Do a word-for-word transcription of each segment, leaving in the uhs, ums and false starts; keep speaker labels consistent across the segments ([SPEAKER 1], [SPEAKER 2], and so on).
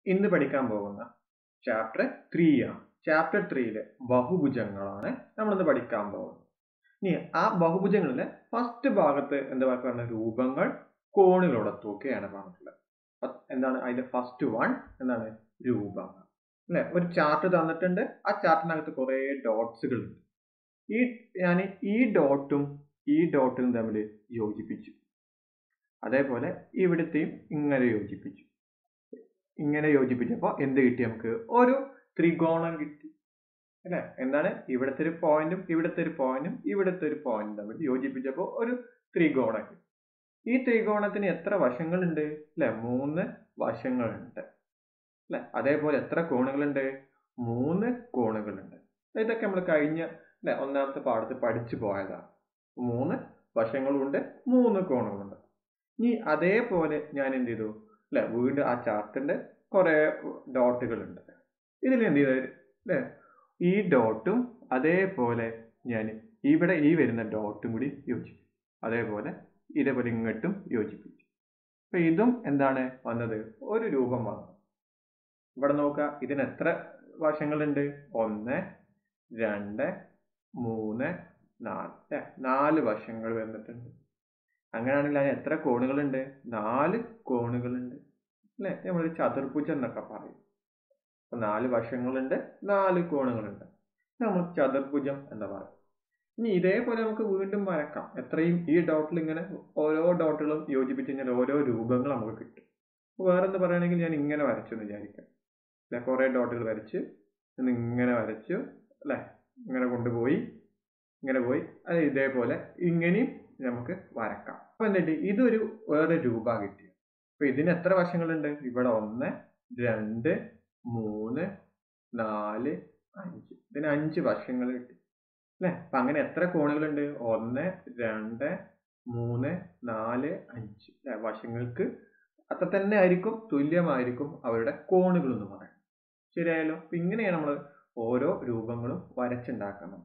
[SPEAKER 1] ഇന്ന് പഠിക്കാൻ പോകുന്ന ചാപ്റ്റർ ത്രീ ആണ്. ചാപ്റ്റർ ത്രീയിലെ ബഹുഭുജങ്ങളാണ് നമ്മളിന്ന് പഠിക്കാൻ പോകുന്നത്. ഇനി ആ ബഹുഭുജങ്ങളിലെ ഫസ്റ്റ് ഭാഗത്ത് എന്താ പറഞ്ഞ രൂപങ്ങൾ കോണുകളോടെ തൂക്കുകയാണ് പറഞ്ഞിട്ടുള്ളത്. എന്താണ് അതിന്റെ ഫസ്റ്റ് വൺ എന്താണ് രൂപങ്ങൾ അല്ലെ? ഒരു ചാർട്ട് തന്നിട്ടുണ്ട്. ആ ചാർട്ടിനകത്ത് കുറെ ഡോട്ട്സുകൾ ഉണ്ട്. ഈ ഞാൻ ഈ ഡോട്ടും ഈ ഡോട്ടും തമ്മിൽ യോജിപ്പിച്ചു. അതേപോലെ ഇവിടുത്തെയും ഇങ്ങനെ യോജിപ്പിച്ചു. ഇങ്ങനെ യോജിപ്പിച്ചപ്പോൾ എന്ത് കിട്ടി? നമുക്ക് ഒരു ത്രികോണം കിട്ടി അല്ലെ? എന്താണ് ഇവിടുത്തെ ഒരു പോയിന്റും ഇവിടുത്തെ ഒരു പോയിന്റും ഇവിടുത്തെ ഒരു പോയിന്റും തമ്മിൽ യോജിപ്പിച്ചപ്പോൾ ഒരു ത്രികോണം കിട്ടി. ഈ ത്രികോണത്തിന് എത്ര വശങ്ങളുണ്ട് അല്ലെ? മൂന്ന് വശങ്ങളുണ്ട് അല്ലെ? അതേപോലെ എത്ര കോണുകളുണ്ട്? മൂന്ന് കോണുകളുണ്ട്. ഇതൊക്കെ നമ്മൾ കഴിഞ്ഞ അല്ലെ ഒന്നാമത്തെ പാഠത്തിൽ പഠിച്ചു പോയതാണ്. മൂന്ന് വശങ്ങളുണ്ട്, മൂന്ന് കോണുകളുണ്ട്. ഇനി അതേപോലെ ഞാൻ എന്ത് ചെയ്തു അല്ലെ? വീണ്ടും ആ ചാർട്ടിന്റെ കുറെ ഡോട്ടുകൾ ഉണ്ട്. ഇതിൽ എന്ത് ചെയ്ത അല്ലെ? ഈ ഡോട്ടും അതേപോലെ ഞാൻ ഇവിടെ ഈ വരുന്ന ഡോട്ടും കൂടി യോജിപ്പിച്ചു. അതേപോലെ ഇതേപോലെ ഇങ്ങോട്ടും യോജിപ്പിച്ചു. അപ്പൊ ഇതും എന്താണ് വന്നത്? ഒരു രൂപം വന്നു. ഇവിടെ നോക്കുക, ഇതിന് എത്ര വശങ്ങളുണ്ട്? ഒന്ന്, രണ്ട്, മൂന്ന്, നാല് അല്ലെ? നാല് വശങ്ങൾ വന്നിട്ടുണ്ട്. അങ്ങനെയാണെങ്കിൽ അതിന് എത്ര കോണുകളുണ്ട്? നാല് കോണുകളുണ്ട് അല്ലെ? നമ്മൾ ചതുർഭുജം എന്നൊക്കെ പറയും. അപ്പൊ നാല് വശങ്ങളുണ്ട്, നാല് കോണുകളുണ്ട്. നമ്മൾ ചതുർഭുജം എന്ന് പറയും. ഇനി ഇതേപോലെ നമുക്ക് വീണ്ടും വരക്കാം. എത്രയും ഈ ഡോട്ടിൽ ഇങ്ങനെ ഓരോ ഡോട്ടുകളും യോജിപ്പിച്ച് കഴിഞ്ഞാൽ ഓരോ രൂപങ്ങൾ നമുക്ക് കിട്ടും. വേറെന്ത് പറയുകയാണെങ്കിൽ ഞാൻ ഇങ്ങനെ വരച്ചു എന്ന് വിചാരിക്കാം അല്ലെ? കുറെ ഡോട്ടുകൾ വരച്ച് ഇങ്ങനെ വരച്ചു അല്ലെ? ഇങ്ങനെ കൊണ്ടുപോയി ഇങ്ങനെ പോയി അത് ഇതേപോലെ ഇങ്ങനെയും നമുക്ക് വരക്കാം. അപ്പൊ എന്നിട്ട് ഇതൊരു വേറെ രൂപ കിട്ടി. അപ്പൊ ഇതിന് എത്ര വശങ്ങളുണ്ട്? ഇവിടെ ഒന്ന്, രണ്ട്, മൂന്ന്, നാല്, അഞ്ച്. ഇതിന് അഞ്ച് വശങ്ങൾ കിട്ടി അല്ലെ? അപ്പൊ അങ്ങനെ എത്ര കോണുകളുണ്ട്? ഒന്ന്, രണ്ട്, മൂന്ന്, നാല്, അഞ്ച് അല്ലെ? വശങ്ങൾക്ക് അത്ര തന്നെ ആയിരിക്കും, തുല്യമായിരിക്കും അവരുടെ കോണുകൾ എന്ന് പറയുന്നത്. ശരിയായല്ലോ? അപ്പൊ ഇങ്ങനെയാണ് നമ്മൾ ഓരോ രൂപങ്ങളും വരച്ചുണ്ടാക്കുന്നത്.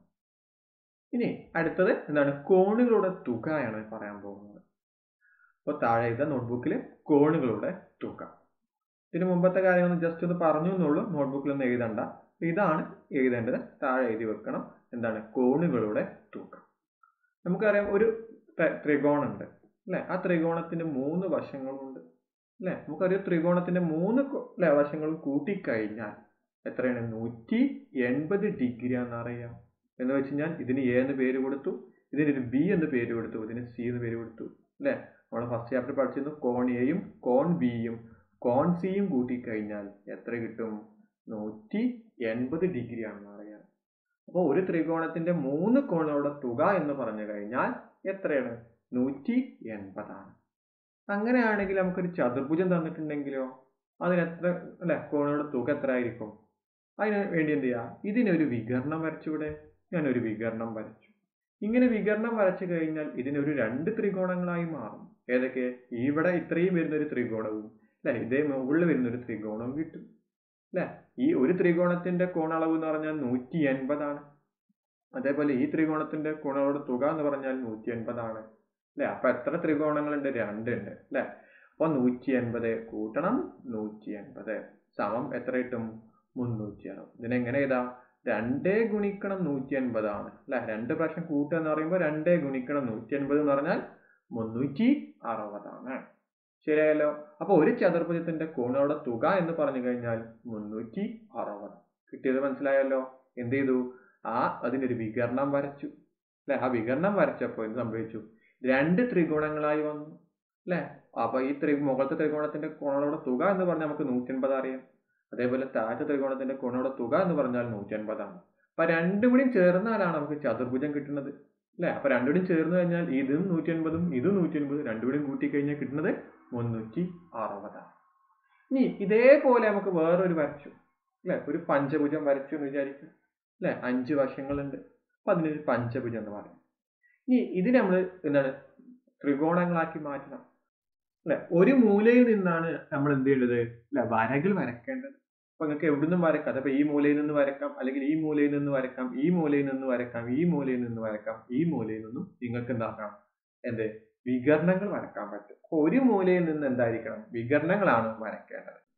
[SPEAKER 1] ഇനി അടുത്തത് എന്താണ്? കോണുകളുടെ തുകയാണ് പറയാൻ പോകുന്നത്. അപ്പൊ താഴെ ഇതാ നോട്ട്ബുക്കിൽ കോണുകളുടെ തുക. ഇതിന് മുമ്പത്തെ കാര്യങ്ങൾ ജസ്റ്റ് ഒന്ന് പറഞ്ഞു എന്നുള്ളൂ. നോട്ട്ബുക്കിൽ ഒന്നും എഴുതണ്ട. ഇതാണ് എഴുതേണ്ടത്. താഴെ എഴുതി വെക്കണം. എന്താണ്? കോണുകളുടെ തുക. നമുക്കറിയാം ഒരു ത്രികോണം ഉണ്ട് അല്ലെ? ആ ത്രികോണത്തിന്റെ മൂന്ന് വശങ്ങളുണ്ട് അല്ലെ? നമുക്കറിയാം ത്രികോണത്തിന്റെ മൂന്ന് അല്ലെ വശങ്ങളും കൂട്ടിക്കഴിഞ്ഞാൽ എത്രയാണ്? നൂറ്റി എൺപത് ഡിഗ്രി എന്നറിയാം. എന്ന് വെച്ച് കഴിഞ്ഞാൽ ഇതിന് എ എന്ന് പേര് കൊടുത്തു, ഇതിനൊരു ബി എന്ന് പേര് കൊടുത്തു, ഇതിന് സി എന്ന് പേര് കൊടുത്തു അല്ലെ? നമ്മൾ ഫസ്റ്റ് ചാപ്റ്റർ പഠിച്ചിരുന്നു കോൺ എയും കോൺ ബിയും കോൺ സിയും കൂട്ടിക്കഴിഞ്ഞാൽ എത്ര കിട്ടും? നൂറ്റി എൺപത് ഡിഗ്രി ആണെന്ന് അറിയാം. അപ്പോൾ ഒരു ത്രികോണത്തിന്റെ മൂന്ന് കോണുകളുടെ തുക എന്ന് പറഞ്ഞു കഴിഞ്ഞാൽ എത്രയാണ്? നൂറ്റി എൺപതാണ്. അങ്ങനെയാണെങ്കിൽ നമുക്കൊരു ചതുർഭുജം തന്നിട്ടുണ്ടെങ്കിലോ അതിന് എത്ര അല്ലെ കോണുകളുടെ തുക എത്ര ആയിരിക്കും? അതിന് വേണ്ടി എന്ത് ചെയ്യാം? ഇതിനൊരു വികരണം വരച്ചൂടെ? ഞാനൊരു വികരണം വരച്ചു. ഇങ്ങനെ വികരണം വരച്ചു കഴിഞ്ഞാൽ ഇതിനൊരു രണ്ട് ത്രികോണങ്ങളായി മാറും. ഏതൊക്കെ? ഇവിടെ ഇത്രയും വരുന്ന ഒരു ത്രികോണവും അല്ലെ ഇതേ മുകളിൽ വരുന്ന ഒരു ത്രികോണവും കിട്ടും അല്ലെ? ഈ ഒരു ത്രികോണത്തിന്റെ കോണളവ് എന്ന് പറഞ്ഞാൽ നൂറ്റി എൺപതാണ്. അതേപോലെ ഈ ത്രികോണത്തിന്റെ കോണുകളുടെ തുക എന്ന് പറഞ്ഞാൽ നൂറ്റി എൺപതാണ് അല്ലെ? അപ്പൊ എത്ര ത്രികോണങ്ങളുണ്ട്? രണ്ട് ഉണ്ട് അല്ലെ? അപ്പൊ നൂറ്റി എൺപത് കൂട്ടണം നൂറ്റി എൺപത് സമം എത്ര കിട്ടും? മുന്നൂറ്റി അറുപത്. ഇതിനെങ്ങനെ എഴുതാം? രണ്ടേ ഗുണിക്കണം നൂറ്റി എൺപതാണ് അല്ലെ? രണ്ട് പ്രാവശ്യം കൂട്ടുക എന്ന് പറയുമ്പോൾ രണ്ടേ ഗുണിക്കണം നൂറ്റി എൺപത് എന്ന് പറഞ്ഞാൽ മുന്നൂറ്റി അറുപതാണ്. ശരിയായല്ലോ? അപ്പൊ ഒരു ചതുർഭുജത്തിന്റെ കോണുകളുടെ തുക എന്ന് പറഞ്ഞു കഴിഞ്ഞാൽ മുന്നൂറ്റി അറുപത്. കിട്ടിയത് മനസ്സിലായല്ലോ? എന്ത് ചെയ്തു? ആ അതിനൊരു വികരണം വരച്ചു അല്ലെ? ആ വികരണം വരച്ചപ്പോൾ എന്ത് സംഭവിച്ചു? രണ്ട് ത്രികോണങ്ങളായി വന്നു അല്ലെ? അപ്പൊ ഈ ത്രി മുകളത്തെ ത്രികോണത്തിന്റെ കോണുകളുടെ തുക എന്ന് പറഞ്ഞാൽ നമുക്ക് നൂറ്റി എൺപത് അറിയാം. അതേപോലെ താഴത്തെ ത്രികോണത്തിന്റെ കോണുകളുടെ തുക എന്ന് പറഞ്ഞാൽ നൂറ്റി എൺപതാണ്. അപ്പൊ രണ്ടും കൂടി ചേർന്നാലാണ് നമുക്ക് ചതുർഭുജം കിട്ടുന്നത് അല്ലെ? അപ്പൊ രണ്ടുകൂടി ചേർന്ന് കഴിഞ്ഞാൽ ഇതും നൂറ്റി എൺപതും ഇതും നൂറ്റി എൺപതും രണ്ടുകൂടി കൂട്ടി കഴിഞ്ഞാൽ കിട്ടുന്നത് മുന്നൂറ്റി അറുപതാണ്. ഇനി ഇതേപോലെ നമുക്ക് വേറൊരു വരച്ചു അല്ലെ? ഒരു പഞ്ചഭുജം വരച്ചു എന്ന് വിചാരിക്കും അല്ലെ? അഞ്ച് വശങ്ങളുണ്ട്. അപ്പൊ അതിനൊരു പഞ്ചഭുജം എന്ന് പറയും. ഇനി ഇതിനെ നമ്മൾ എന്താണ് ത്രികോണങ്ങളാക്കി മാറ്റണം അല്ലെ? ഒരു മൂലയിൽ നിന്നാണ് നമ്മൾ എന്ത് ചെയ്യേണ്ടത് അല്ലെ? വരകൾ വരക്കേണ്ടത്. അപ്പൊ നിങ്ങൾക്ക് എവിടുന്നും വരക്കാം. അപ്പൊ ഈ മൂലയിൽ നിന്ന് വരക്കാം, അല്ലെങ്കിൽ ഈ മൂലയിൽ നിന്ന് വരക്കാം, ഈ മൂലയിൽ നിന്ന് വരക്കാം, ഈ മൂലയിൽ നിന്ന് വരക്കാം, ഈ മൂലയിൽ നിന്നും നിങ്ങൾക്ക് എന്താക്കാം? എന്ത് വികരണങ്ങൾ വരക്കാൻ പറ്റും. അപ്പൊ ഒരു മൂലയിൽ നിന്ന് എന്തായിരിക്കണം? വികരണങ്ങളാണ് വരക്കേണ്ടത്.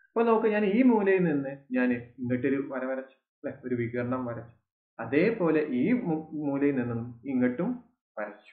[SPEAKER 1] അപ്പൊ നോക്ക്, ഞാൻ ഈ മൂലയിൽ നിന്ന് ഞാൻ ഇങ്ങോട്ടൊരു വര വരച്ചു അല്ലെ, ഒരു വികരണം വരച്ചു. അതേപോലെ ഈ മൂലയിൽ നിന്നും ഇങ്ങോട്ടും വരച്ചു.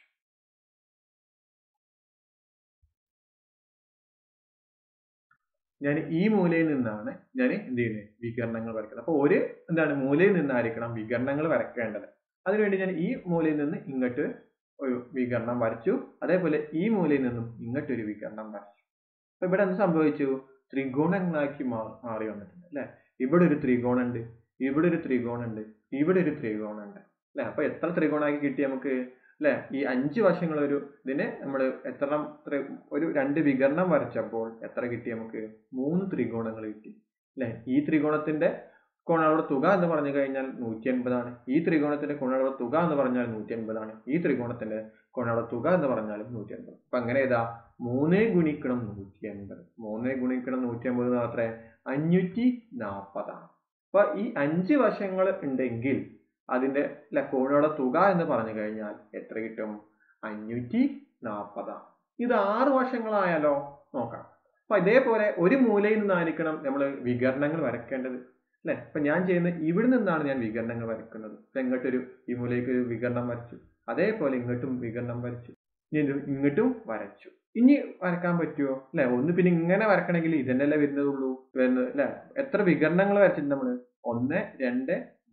[SPEAKER 1] ഞാൻ ഈ മൂലയിൽ നിന്നാണ് ഞാൻ എന്ത് ചെയ്യുന്നത്, വികരണങ്ങൾ വരയ്ക്കുന്നത്. അപ്പൊ ഒരു എന്താണ് മൂലയിൽ നിന്നായിരിക്കണം വികരണങ്ങൾ വരയ്ക്കേണ്ടത്. അതിനുവേണ്ടി ഞാൻ ഈ മൂലയിൽ നിന്ന് ഇങ്ങോട്ട് ഒരു വികരണം വരച്ചു. അതേപോലെ ഈ മൂലയിൽ നിന്നും ഇങ്ങോട്ടൊരു വികരണം വരച്ചു. അപ്പൊ ഇവിടെ എന്ത് സംഭവിച്ചു, ത്രികോണങ്ങളാക്കി മാറി വന്നിട്ടുണ്ട് അല്ലെ. ഇവിടെ ഒരു ത്രികോണുണ്ട്, ഇവിടെ ഒരു ത്രികോണുണ്ട്, ഇവിടെ ഒരു ത്രികോണുണ്ട് അല്ലെ. അപ്പൊ എത്ര ത്രികോണാക്കി കിട്ടി നമുക്ക് അല്ലെ. ഈ അഞ്ച് വശങ്ങൾ ഒരു ഇതിന് നമ്മൾ എത്ര ഒരു രണ്ട് വികരണം വരച്ചപ്പോൾ എത്ര കിട്ടി നമുക്ക്, മൂന്ന് ത്രികോണങ്ങൾ കിട്ടി അല്ലെ. ഈ ത്രികോണത്തിന്റെ കോണളവ് തുക എന്ന് പറഞ്ഞു കഴിഞ്ഞാൽ നൂറ്റി എൺപതാണ്. ഈ ത്രികോണത്തിന്റെ കോണളവ് തുക എന്ന് പറഞ്ഞാൽ നൂറ്റി എൺപതാണ്. ഈ ത്രികോണത്തിന്റെ കോണളവ് തുക എന്ന് പറഞ്ഞാലും നൂറ്റി എൺപത്. അപ്പൊ അങ്ങനെ ഏതാ, മൂന്നേ ഗുണിക്കണം നൂറ്റി എൺപത്. മൂന്നേ ഗുണിക്കണം നൂറ്റി എൺപത് മാത്രമേ അഞ്ഞൂറ്റി നാൽപ്പതാണ്. അപ്പൊ ഈ അഞ്ച് വശങ്ങൾ ഉണ്ടെങ്കിൽ അതിന്റെ കോണുകളുടെ തുക എന്ന് പറഞ്ഞു കഴിഞ്ഞാൽ എത്ര കിട്ടും, അഞ്ഞൂറ്റി നാൽപ്പതാണ്. ഇത് ആറ് വശങ്ങളായാലോ നോക്കാം. അപ്പൊ ഇതേപോലെ ഒരു മൂലയിൽ നിന്നായിരിക്കണം നമ്മൾ വികരണങ്ങൾ വരയ്ക്കേണ്ടത് അല്ലെ. ഇപ്പൊ ഞാൻ ചെയ്യുന്നത് ഇവിടെ നിന്നാണ് ഞാൻ വികരണങ്ങൾ വരയ്ക്കുന്നത്. ഇപ്പൊ ഇങ്ങോട്ടൊരു ഈ മൂലയ്ക്ക് ഒരു വികരണം വരച്ചു, അതേപോലെ ഇങ്ങോട്ടും വികരണം വരച്ചു, ഇനി ഇങ്ങോട്ടും വരച്ചു. ഇനി വരക്കാൻ പറ്റുമോ അല്ലെ. ഒന്ന് പിന്നെ ഇങ്ങനെ വരക്കണമെങ്കിൽ ഇതന്നെയല്ലേ വരുന്നതുള്ളൂ വരുന്നത് അല്ലെ. എത്ര വികരണങ്ങൾ വരച്ചിട്ടുണ്ട് നമ്മള്, ഒന്ന് രണ്ട്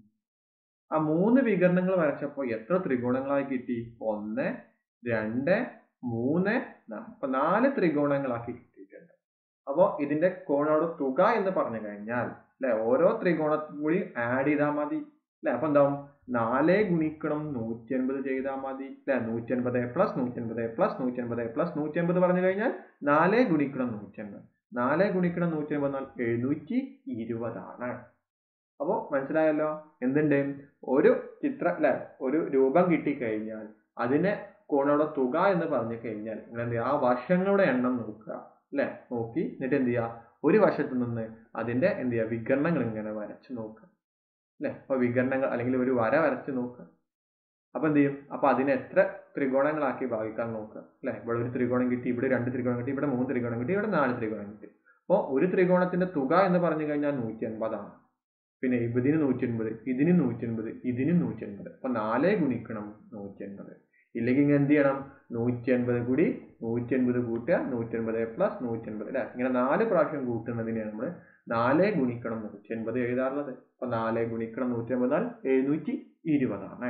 [SPEAKER 1] ആ മൂന്ന് വികരണങ്ങൾ വരച്ചപ്പോൾ എത്ര ത്രികോണങ്ങളായി കിട്ടി, ഒന്ന് രണ്ട് മൂന്ന് അപ്പൊ നാല് ത്രികോണങ്ങളാക്കി കിട്ടിയിട്ടുണ്ട്. അപ്പോ ഇതിന്റെ കോണോട് തുക എന്ന് പറഞ്ഞു കഴിഞ്ഞാൽ അല്ലെ, ഓരോ ത്രികോണത്തും കൂടി ആഡ് ചെയ്താൽ മതി അല്ലെ. അപ്പൊ എന്താവും, നാല് ഗുണിക്കണം നൂറ്റി എൺപത് ചെയ്താൽ മതി അല്ലെ. നൂറ്റി എൺപത് പ്ലസ് നൂറ്റി എൺപത് പ്ലസ് നൂറ്റി എൺപത് പ്ലസ് നൂറ്റി എൺപത് പറഞ്ഞു കഴിഞ്ഞാൽ നാല് ഗുണിക്കണം നൂറ്റി എൺപത് നാല് ഗുണിക്കണം നൂറ്റി എൺപത് എന്നാൽ എഴുന്നൂറ്റി ഇരുപതാണ്. അപ്പോ മനസ്സിലായല്ലോ. എന്തുണ്ട്, ഒരു ചിത്ര അല്ലെ ഒരു രൂപം കിട്ടിക്കഴിഞ്ഞാൽ അതിനെ കോണോടെ തുക എന്ന് പറഞ്ഞു കഴിഞ്ഞാൽ നിങ്ങൾ എന്ത് ചെയ്യുക, ആ വശങ്ങളുടെ എണ്ണം നോക്കുക അല്ലെ. നോക്കി എന്നിട്ട് എന്ത് ചെയ്യുക, ഒരു വശത്ത് നിന്ന് അതിന്റെ എന്ത് ചെയ്യുക, വികരണങ്ങൾ ഇങ്ങനെ വരച്ച് നോക്കുക അല്ലെ. അപ്പൊ വികരണങ്ങൾ അല്ലെങ്കിൽ ഒരു വര വരച്ച് നോക്കുക. അപ്പൊ എന്ത് ചെയ്യും, അപ്പൊ അതിനെ എത്ര ത്രികോണങ്ങളാക്കി ഭാഗിക്കാൻ നോക്കുക അല്ലെ. ഇവിടെ ഒരു ത്രികോണം കിട്ടി, ഇവിടെ രണ്ട് ത്രികോണം കിട്ടി, ഇവിടെ മൂന്ന് ത്രികോണം കിട്ടി, ഇവിടെ നാല് ത്രികോണം കിട്ടി. അപ്പോൾ ഒരു ത്രികോണത്തിന്റെ തുക എന്ന് പറഞ്ഞു കഴിഞ്ഞാൽ നൂറ്റി എൺപതാണ്. പിന്നെ ഇതിന് നൂറ്റി എൺപത്, ഇതിന് നൂറ്റി എൺപത്, ഇതിനും നൂറ്റി എൺപത്. അപ്പൊ നാല് ഗുണിക്കണം നൂറ്റി എൺപത്. ഇല്ലെങ്കിൽ ഇങ്ങനെ എന്ത് ചെയ്യണം, നൂറ്റി എൺപത് കൂടി നൂറ്റി എൺപത് കൂട്ടുക, നൂറ്റി എൺപത് പ്ലസ് നൂറ്റി എൺപത് അല്ലെ. ഇങ്ങനെ നാല് പ്രാവശ്യം കൂട്ടുന്നതിനെയാണ് നമ്മൾ നാല് ഗുണിക്കണം നൂറ്റി എൺപത് എഴുതാറുള്ളത്. അപ്പൊ നാല് ഗുണിക്കണം നൂറ്റി എൺപത് എന്നാൽ എഴുന്നൂറ്റി ഇരുപതാണ്.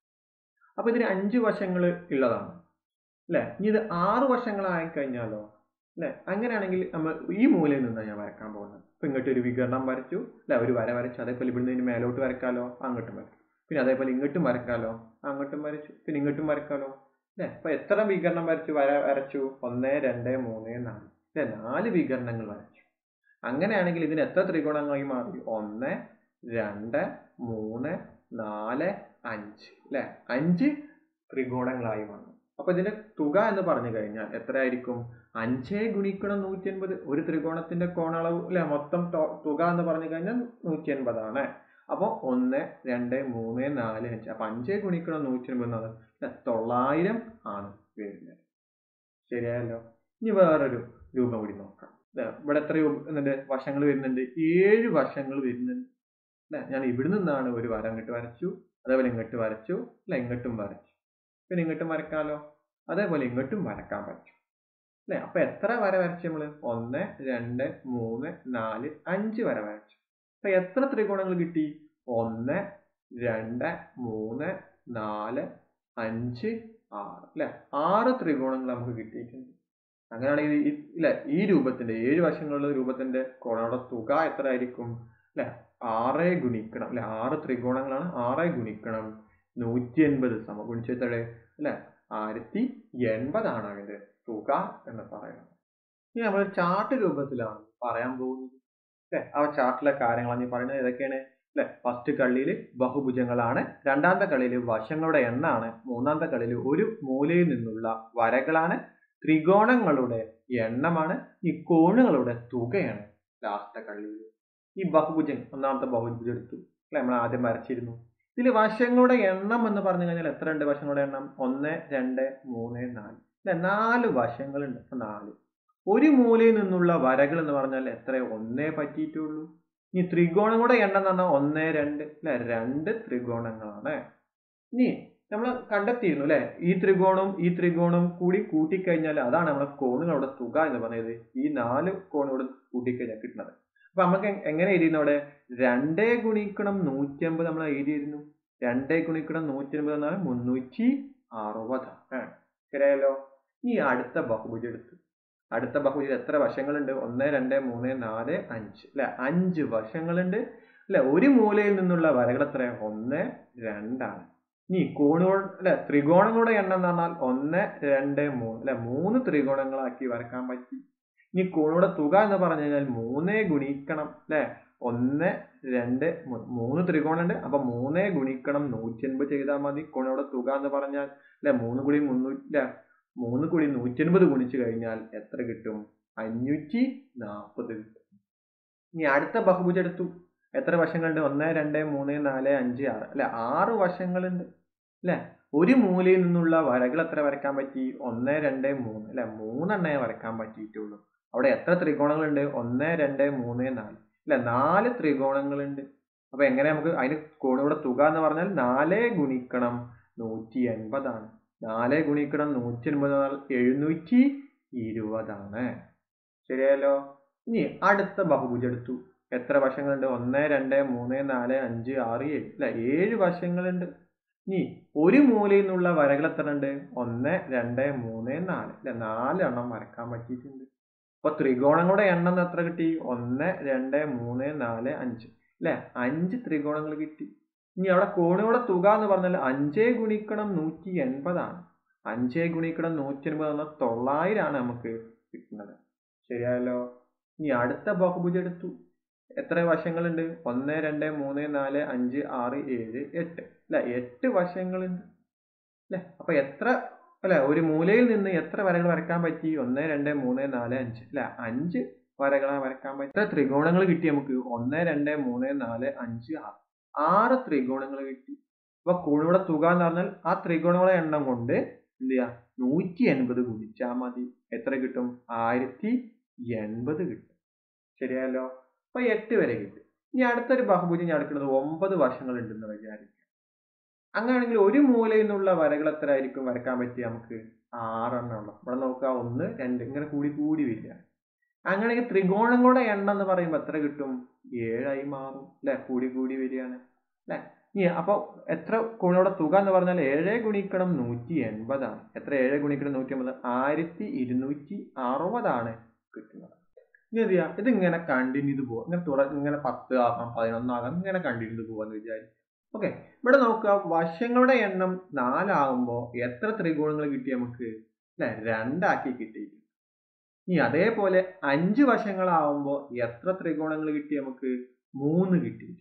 [SPEAKER 1] അപ്പൊ ഇതിന് അഞ്ച് വശങ്ങൾ ഉള്ളതാണ് അല്ലെ. ഇനി ഇത് ആറ് വശങ്ങളായി കഴിഞ്ഞാലോ അല്ലെ. അങ്ങനെയാണെങ്കിൽ നമ്മൾ ഈ മൂലയിൽ നിന്നാണ് ഞാൻ വരക്കാൻ പോകുന്നത്. അപ്പൊ ഇങ്ങോട്ട് ഒരു വികരണം വരച്ചു അല്ലെ, ഒരു വര വരച്ചു. അതേപോലെ ഇവിടുന്ന് മേലോട്ട് വരക്കാലോ, അങ്ങോട്ടും വരച്ചു. പിന്നെ അതേപോലെ ഇങ്ങോട്ടും വരക്കാലോ, അങ്ങോട്ടും വരച്ചു. പിന്നെ ഇങ്ങോട്ടും വരക്കാലോ അല്ലെ. അപ്പൊ എത്ര വികരണം വരച്ചു, വര വരച്ചു, ഒന്ന് രണ്ട് മൂന്ന് നാല് അല്ലെ. നാല് വികരണങ്ങൾ വരച്ചു. അങ്ങനെയാണെങ്കിൽ ഇതിന് എത്ര ത്രികോണങ്ങളായി മാറി, ഒന്ന് രണ്ട് മൂന്ന് നാല് അഞ്ച് അല്ലെ. അഞ്ച് ത്രികോണങ്ങളായി വന്നു. അപ്പൊ ഇതിന്റെ തുക എന്ന് പറഞ്ഞു കഴിഞ്ഞാൽ എത്രയായിരിക്കും, അഞ്ചേ ഗുണിക്കണം നൂറ്റി എൺപത്. ഒരു ത്രികോണത്തിന്റെ കോണളവ് അല്ലെ മൊത്തം തുക എന്ന് പറഞ്ഞു കഴിഞ്ഞാൽ നൂറ്റി എൺപതാണ്. അപ്പൊ ഒന്ന് രണ്ട് മൂന്ന് നാല് അഞ്ച്. അപ്പൊ അഞ്ചേ ഗുണിക്കണം നൂറ്റി എൺപത് എന്നാണ് തൊള്ളായിരം ആണ് വരുന്നത്. ശരിയായല്ലോ. ഇനി വേറൊരു രൂപം കൂടി നോക്കാം. ഇവിടെ എത്ര എന്നിട്ട് വശങ്ങൾ വരുന്നുണ്ട്, ഏഴ് വശങ്ങൾ വരുന്നുണ്ട് അല്ലെ. ഞാൻ ഇവിടെ നിന്നാണ് ഒരു വര ഇങ്ങോട്ട് വരച്ചു, അതേപോലെ ഇങ്ങോട്ട് വരച്ചു അല്ലെ, ഇങ്ങോട്ടും വരച്ചു. പിന്നെ ഇങ്ങോട്ടും വരക്കാലോ, അതേപോലെ ഇങ്ങോട്ടും വരക്കാൻ പറ്റും അല്ലെ. അപ്പൊ എത്ര വര വരച്ചു നമ്മള്, ഒന്ന് രണ്ട് മൂന്ന് നാല് അഞ്ച് വര വരച്ചു. അപ്പൊ എത്ര ത്രികോണങ്ങൾ കിട്ടി, ഒന്ന് രണ്ട് മൂന്ന് നാല് അഞ്ച് ആറ് അല്ലെ. ആറ് ത്രികോണങ്ങൾ നമുക്ക് കിട്ടിയിട്ടുണ്ട്. അങ്ങനെയാണെങ്കിൽ ഇല്ല ഈ രൂപത്തിന്റെ ഏഴ് വശങ്ങളുള്ള രൂപത്തിന്റെ കോണങ്ങളുടെ തുക എത്ര ആയിരിക്കും അല്ലെ, ആറ് ഗുണിക്കണം അല്ലെ. ആറ് ത്രികോണങ്ങളാണ്, ആറ് ഗുണിക്കണം നൂറ്റി എൺപത് സമ ഗുണിച്ചെത്തടെ അല്ലെ ആയിരത്തി എൺപതാണ് അതിന്റെ തുക എന്ന് പറയുന്നത്. ഇനി നമ്മൾ ചാർട്ട് രൂപത്തിലാണ് പറയാൻ പോകുന്നത് അല്ലെ. ആ ചാർട്ടിലെ കാര്യങ്ങളാണ് ഈ പറയുന്നത്. ഏതൊക്കെയാണ് അല്ലെ, ഫസ്റ്റ് കള്ളിയിൽ ബഹുഭുജങ്ങളാണ്, രണ്ടാമത്തെ കളിയിൽ വശങ്ങളുടെ എണ്ണാണ്, മൂന്നാമത്തെ കളിയിൽ ഒരു മൂലയിൽ നിന്നുള്ള വരകളാണ്, ത്രികോണങ്ങളുടെ എണ്ണമാണ്, ഈ കോണുകളുടെ തുകയാണ് ലാസ്റ്റ് കള്ളിയിൽ. ഈ ബഹുഭുജം ഒന്നാമത്തെ ബഹുഭുജം എടുത്തു അല്ലെ, നമ്മൾ ആദ്യം വരച്ചിരുന്നു. ഇതിൽ വശങ്ങളുടെ എണ്ണം എന്ന് പറഞ്ഞു കഴിഞ്ഞാൽ എത്ര ഉണ്ട്, വശങ്ങളുടെ എണ്ണം ഒന്ന് രണ്ട് മൂന്ന് നാല് അല്ലെ. നാല് വശങ്ങളുണ്ട്. അപ്പൊ നാല് ഒരു മൂലയിൽ നിന്നുള്ള വരകൾ എന്ന് പറഞ്ഞാൽ എത്ര? ഒന്നേ പറ്റിയിട്ടുള്ളൂ. ഇനി ത്രികോണങ്ങളുടെ എണ്ണം എന്ന് പറഞ്ഞാൽ ഒന്ന് രണ്ട് അല്ലെ, രണ്ട് ത്രികോണങ്ങളാണ്. ഇനി നമ്മൾ കണ്ടെത്തിയിരുന്നു അല്ലെ, ഈ ത്രികോണവും ഈ ത്രികോണവും കൂടി കൂട്ടിക്കഴിഞ്ഞാൽ അതാണ് നമ്മളെ കോണുകളുടെ തുക എന്ന് പറയുന്നത്. ഈ നാല് കോണുകൾ കൂട്ടിക്കഴിഞ്ഞാൽ കിട്ടുന്നത്. അപ്പൊ നമുക്ക് എങ്ങനെ എഴുതിയിരുന്നു അവിടെ? രണ്ടേ ഗുണിക്കണം നൂറ്റി അമ്പത് നമ്മൾ എഴുതിയിരുന്നു. രണ്ടേ ഗുണിക്കണം നൂറ്റി അമ്പത് എന്നാൽ മുന്നൂറ്റി അറുപതാണ്. ശരിയല്ലോ. ഇനി അടുത്ത ബഹുഭുജം എടുത്തു. അടുത്ത ബഹുഭുജം എത്ര വശങ്ങളുണ്ട്? ഒന്ന് രണ്ട് മൂന്ന് നാല് അഞ്ച് അല്ലെ, അഞ്ച് വശങ്ങളുണ്ട് അല്ലെ. ഒരു മൂലയിൽ നിന്നുള്ള വരകൾ എത്ര? ഒന്ന് രണ്ടാണ്. ഇനി കോണുകൾ അല്ലെ, ത്രികോണങ്ങളുടെ എണ്ണം എന്ന് പറഞ്ഞാൽ ഒന്ന് രണ്ട് മൂന്ന് അല്ലെ, മൂന്ന് ത്രികോണങ്ങളാക്കി വരക്കാൻ പറ്റി. ഇനി കോണുകളുടെ തുക എന്ന് പറഞ്ഞു കഴിഞ്ഞാൽ മൂന്നേ ഗുണിക്കണം അല്ലെ, ഒന്ന് രണ്ട് മൂന്ന് ത്രികോണം ഉണ്ട്. അപ്പൊ മൂന്നേ ഗുണിക്കണം നൂറ്റി അൻപത് ചെയ്താൽ മതി. കോണുകളുടെ തുക എന്ന് പറഞ്ഞാൽ അല്ലെ, മൂന്ന് കൂടി മുന്നൂറ്റി മൂന്ന് കൂടി നൂറ്റി അൻപത് ഗുണിച്ചു കഴിഞ്ഞാൽ എത്ര കിട്ടും? അഞ്ഞൂറ്റി നാൽപ്പത് കിട്ടും. ഇനി അടുത്ത ബഹുഭുജം എടുത്തു. എത്ര വശങ്ങളുണ്ട്? ഒന്ന് രണ്ട് മൂന്ന് നാല് അഞ്ച് ആറ് അല്ലെ, ആറ് വശങ്ങളുണ്ട് അല്ലെ. ഒരു മൂലയിൽ നിന്നുള്ള വരകൾ എത്ര വരക്കാൻ പറ്റി? ഒന്ന് രണ്ട് മൂന്ന് അല്ലെ, മൂന്നെണ്ണേ വരക്കാൻ പറ്റിയിട്ടുള്ളൂ. അവിടെ എത്ര ത്രികോണങ്ങളുണ്ട്? ഒന്ന് രണ്ട് മൂന്ന് നാല് അല്ലെ, നാല് ത്രികോണങ്ങളുണ്ട്. അപ്പൊ എങ്ങനെ നമുക്ക് അതിന് കോണുകളുടെ തുക എന്ന് പറഞ്ഞാൽ നാല് ഗുണിക്കണം നൂറ്റി എൺപതാണ്. നാല് ഗുണിക്കണം നൂറ്റി എൺപത് എഴുന്നൂറ്റി ഇരുപതാണ്. ശരിയല്ലോ. ഇനി അടുത്ത ബഹുഭുജം എടുത്തു. എത്ര വശങ്ങളുണ്ട്? ഒന്ന് രണ്ട് മൂന്ന് നാല് അഞ്ച് ആറ് ഏഴ് അല്ലെ, ഏഴ് വശങ്ങളുണ്ട്. ഇനി ഒരു മൂലയിൽ നിന്നുള്ള വരകൾ എത്ര ഉണ്ട്? ഒന്ന് രണ്ട് മൂന്ന് നാല് അല്ലെ, നാലെണ്ണം വരക്കാൻ പറ്റിയിട്ടുണ്ട്. അപ്പൊ ത്രികോണങ്ങളുടെ എണ്ണം എത്ര കിട്ടി? ഒന്ന് രണ്ട് മൂന്ന് നാല് അഞ്ച് അല്ലെ, അഞ്ച് ത്രികോണങ്ങൾ കിട്ടി. ഇനി അവിടെ കോണുകളുടെ തുക എന്ന് പറഞ്ഞാൽ അഞ്ചേ ഗുണിക്കണം നൂറ്റി എൺപതാണ്. അഞ്ചേ ഗുണിക്കണം നൂറ്റി എൺപത് എന്നാൽ തൊള്ളായിരമാണ് നമുക്ക് കിട്ടുന്നത്. ശരിയായല്ലോ. ഇനി അടുത്ത ബഹുഭുജം എടുത്തു. എത്ര വശങ്ങളുണ്ട്? ഒന്ന് രണ്ട് മൂന്ന് നാല് അഞ്ച് ആറ് ഏഴ് എട്ട് അല്ലെ, എട്ട് വശങ്ങളുണ്ട് അല്ലെ. അപ്പൊ എത്ര അല്ലെ, ഒരു മൂലയിൽ നിന്ന് എത്ര വരകൾ വരക്കാൻ പറ്റി? ഒന്ന് രണ്ട് മൂന്ന് നാല് അഞ്ച് അല്ലെ, അഞ്ച് വരകളാണ് വരക്കാൻ പറ്റി. എത്ര ത്രികോണങ്ങൾ കിട്ടി നമുക്ക്? ഒന്ന് രണ്ട് മൂന്ന് നാല് അഞ്ച് ആറ് ആറ് ത്രികോണങ്ങൾ കിട്ടി. അപ്പൊ കോണുകളുടെ തുക എന്ന് പറഞ്ഞാൽ ആ ത്രികോണങ്ങളുടെ എണ്ണം കൊണ്ട് എന്ത് ചെയ്യാ? നൂറ്റി എൺപത് ഗുണിച്ചാൽ മതി. എത്ര കിട്ടും? ആയിരത്തി എൺപത് കിട്ടും. ശരിയല്ലോ. അപ്പൊ എട്ട് വരെ കിട്ടും. ഇനി അടുത്തൊരു ബഹുഭുജം ഞാൻ എടുക്കുന്നത് ഒമ്പത് വശങ്ങൾ ഉണ്ടെന്ന് വിചാരിക്കുക. അങ്ങനെയാണെങ്കിൽ ഒരു മൂലയിൽ നിന്നുള്ള വരകൾ എത്ര ആയിരിക്കും വരക്കാൻ പറ്റിയ? നമുക്ക് ആറെണ്ണം ഉള്ളത്. ഇവിടെ നോക്കുക, ഒന്ന് രണ്ട് ഇങ്ങനെ കൂടി കൂടി വരിക. അങ്ങനെയെങ്കിൽ ത്രികോണങ്ങളുടെ എണ്ണം എന്ന് പറയുമ്പോൾ എത്ര കിട്ടും? ഏഴായി മാറും അല്ലെ, കൂടി കൂടി വരികയാണ് അല്ലെ. ഇനി അപ്പൊ എത്ര കോണുകളുടെ തുക എന്ന് പറഞ്ഞാൽ ഏഴ് ഗുണിക്കണം നൂറ്റി എൺപതാണ്. എത്ര? ഏഴ് ഗുണിക്കണം നൂറ്റി എൺപത് ആയിരത്തി ഇരുന്നൂറ്റി അറുപതാണ് കിട്ടുന്നത്. ഇനി എന്ത് ചെയ്യാം? ഇതിങ്ങനെ കണ്ടിന്യൂ ചെയ്ത് പോവാം. ഇങ്ങനെ തുടർ ഇങ്ങനെ പത്ത് ആകാം, പതിനൊന്നാകാം, ഇങ്ങനെ കണ്ടിന്യൂ ചെയ്ത് പോവാന്ന് വിചാരിക്കും. ഓക്കെ, ഇവിടെ നോക്കുക, വശങ്ങളുടെ എണ്ണം നാലാകുമ്പോൾ എത്ര ത്രികോണങ്ങൾ കിട്ടി നമുക്ക്? അല്ലെ, രണ്ടാക്കി കിട്ടിയിട്ടുണ്ട്. ഇനി അതേപോലെ അഞ്ച് വശങ്ങളാവുമ്പോൾ എത്ര ത്രികോണങ്ങൾ കിട്ടി നമുക്ക്? മൂന്ന് കിട്ടിയിട്ടുണ്ട്.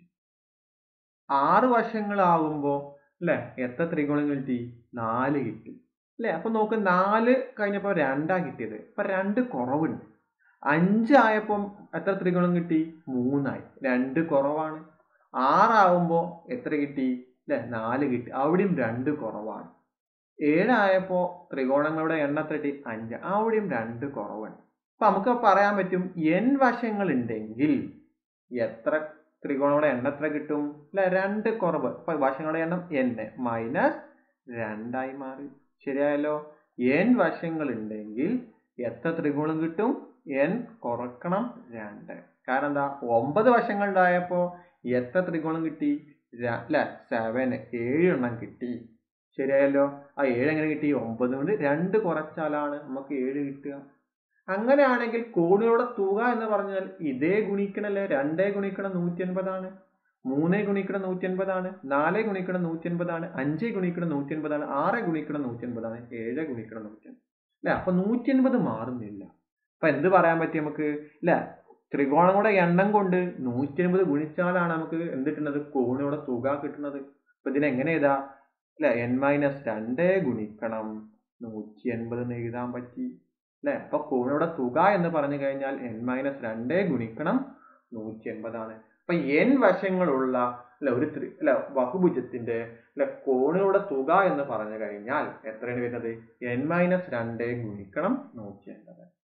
[SPEAKER 1] ആറ് വശങ്ങളാകുമ്പോൾ അല്ലെ എത്ര ത്രികോണങ്ങൾ കിട്ടി? നാല് കിട്ടി അല്ലെ. അപ്പൊ നോക്ക്, നാല് കഴിഞ്ഞപ്പോ രണ്ടാ കിട്ടിയത്. അപ്പൊ രണ്ട് കുറവുണ്ട്. അഞ്ചായപ്പം എത്ര ത്രികോണം കിട്ടി? മൂന്നായി, രണ്ട് കുറവാണ്. ആറാവുമ്പോ എത്ര കിട്ടി? അല്ലെ, നാല് കിട്ടി, അവിടെയും രണ്ട് കുറവാണ്. ഏഴായപ്പോ ത്രികോണങ്ങളുടെ എണ്ണം എത്ര കിട്ടി? അഞ്ച്, അവിടെയും രണ്ട് കുറവാണ്. അപ്പൊ നമുക്ക് പറയാൻ പറ്റും n വശങ്ങൾ ഉണ്ടെങ്കിൽ എത്ര ത്രികോണങ്ങളുടെ എണ്ണം എത്ര കിട്ടും? അല്ലെ, രണ്ട് കുറവ്. അപ്പൊ വശങ്ങളുടെ എണ്ണം n മൈനസ് രണ്ടായി മാറി. ശരിയായല്ലോ. n വശങ്ങൾ ഉണ്ടെങ്കിൽ എത്ര ത്രികോണം കിട്ടും? n കുറക്കണം രണ്ട്. കാരണം എന്താ? ഒമ്പത് വശങ്ങൾ ഉണ്ടായപ്പോ എത്ര ത്രികോണം കിട്ടി? അല്ലെ, സെവൻ ഏഴ് എണ്ണം കിട്ടി. ശരിയായല്ലോ. ആ ഏഴ് എങ്ങനെ കിട്ടി? ഒമ്പത് കൊണ്ട് രണ്ട് കുറച്ചാലാണ് നമുക്ക് ഏഴ് കിട്ടുക. അങ്ങനെയാണെങ്കിൽ കോണുകളുടെ തുക എന്ന് പറഞ്ഞാൽ ഇതേ ഗുണിക്കണല്ലേ, രണ്ടേ ഗുണിക്കണം നൂറ്റി എൺപതാണ്, മൂന്നേ ഗുണിക്കണം നൂറ്റി എൺപതാണ്, നാലേ ഗുണിക്കണം നൂറ്റി എൺപതാണ്, അഞ്ചേ ഗുണിക്കണം നൂറ്റി എൺപതാണ്, ആറേ ഗുണിക്കണം നൂറ്റി എൺപതാണ്, ഏഴേ ഗുണിക്കണം നൂറ്റി എൺപത് അല്ലെ. അപ്പൊ നൂറ്റി എൺപത് മാറുന്നില്ല. അപ്പൊ എന്ത് പറയാൻ പറ്റി നമുക്ക്? അല്ലെ, ത്രികോണങ്ങളുടെ എണ്ണം കൊണ്ട് നൂറ്റി എൺപത് ഗുണിച്ചാലാണ് നമുക്ക് എന്ത് കിട്ടുന്നത്? കോണുകളുടെ തുക കിട്ടുന്നത്. അപ്പൊ ഇതിനെങ്ങനെ എഴുതാ? അല്ലെ, എൻ മൈനസ് രണ്ടേ ഗുണിക്കണം നൂറ്റി എൺപത് എന്ന് എഴുതാൻ പറ്റി അല്ലെ. അപ്പൊ കോണുകളുടെ തുക എന്ന് പറഞ്ഞു കഴിഞ്ഞാൽ എൻ മൈനസ് രണ്ടേ ഗുണിക്കണം നൂറ്റി എൺപതാണ്. അപ്പൊ എൻ വശങ്ങളുള്ള അല്ലെ ഒരു ത്രി അല്ലെ ബഹുഭുജത്തിന്റെ അല്ലെ കോണുകളുടെ തുക എന്ന് പറഞ്ഞു കഴിഞ്ഞാൽ എത്രയാണ് വരുന്നത്? എൻ മൈനസ് രണ്ടേ ഗുണിക്കണം നൂറ്റി എൺപത്.